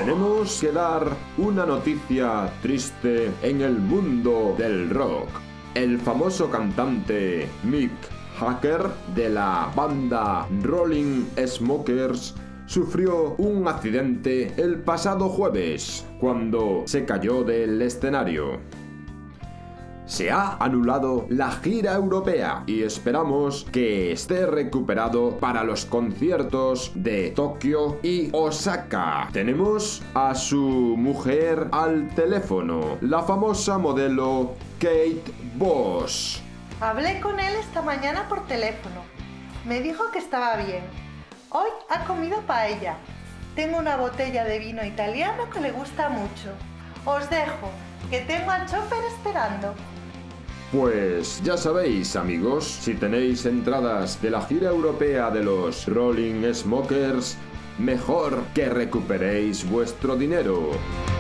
Tenemos que dar una noticia triste en el mundo del rock. El famoso cantante Mick Jagger de la banda Rolling Smokers sufrió un accidente el pasado jueves cuando se cayó del escenario. Se ha anulado la gira europea y esperamos que esté recuperado para los conciertos de Tokio y Osaka. Tenemos a su mujer al teléfono, la famosa modelo Kate Bush. Hablé con él esta mañana por teléfono. Me dijo que estaba bien. Hoy ha comido paella. Tengo una botella de vino italiano que le gusta mucho. Os dejo, que tengo al chofer esperando. Pues ya sabéis, amigos, si tenéis entradas de la gira europea de los Rolling Smokers, mejor que recuperéis vuestro dinero.